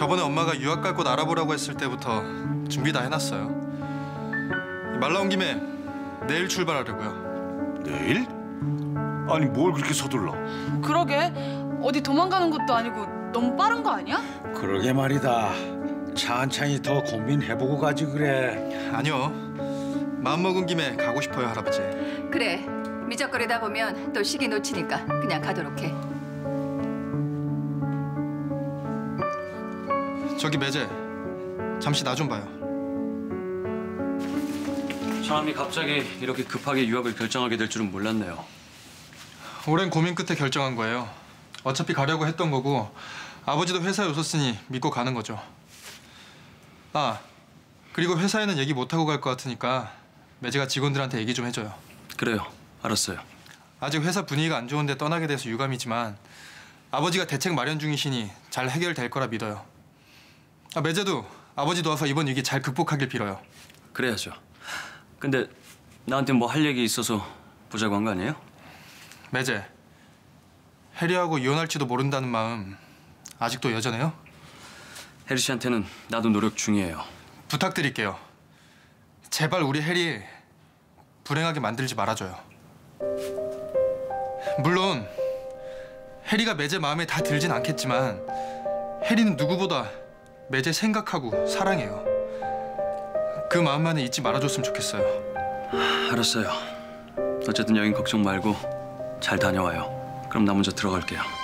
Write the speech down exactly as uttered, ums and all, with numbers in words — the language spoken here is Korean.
저번에 엄마가 유학 갈 곳 알아보라고 했을 때부터 준비 다 해놨어요. 말 나온 김에 내일 출발하려고요. 내일? 아니 뭘 그렇게 서둘러? 그러게 어디 도망가는 것도 아니고 너무 빠른 거 아니야? 그러게 말이다. 천천히 더 고민해보고 가지 그래. 아니요. 마음먹은 김에 가고 싶어요, 할아버지. 그래. 미적거리다 보면 또 시기 놓치니까 그냥 가도록 해. 저기 매제, 잠시 나 좀 봐요. 사람이 갑자기 이렇게 급하게 유학을 결정하게 될 줄은 몰랐네요. 오랜 고민 끝에 결정한 거예요. 어차피 가려고 했던 거고 아버지도 회사에 오셨으니 믿고 가는 거죠. 아, 그리고 회사에는 얘기 못하고 갈 것 같으니까 매제가 직원들한테 얘기 좀 해줘요. 그래요. 알았어요. 아직 회사 분위기가 안 좋은데 떠나게 돼서 유감이지만 아버지가 대책 마련 중이시니 잘 해결될 거라 믿어요. 아, 매제도 아버지 도와서 이번 위기 잘 극복하길 빌어요. 그래야죠. 근데 나한테 뭐 할 얘기 있어서 보자고 한 거 아니에요? 매제, 해리하고 이혼할지도 모른다는 마음 아직도 여전해요? 혜리 씨한테는 나도 노력 중이에요. 부탁드릴게요. 제발 우리 해리 불행하게 만들지 말아줘요. 물론 해리가 매제 마음에 다 들진 않겠지만 해리는 누구보다 매제 생각하고 사랑해요. 그 마음만은 잊지 말아줬으면 좋겠어요. 알았어요. 어쨌든 여긴 걱정 말고 잘 다녀와요. 그럼 나 먼저 들어갈게요.